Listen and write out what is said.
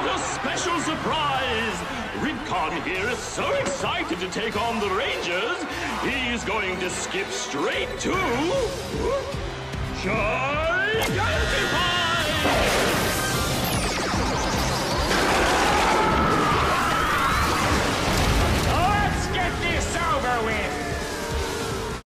What a special surprise! Ripcon here is so excited to take on the Rangers, he's going to skip straight to... Gigantified!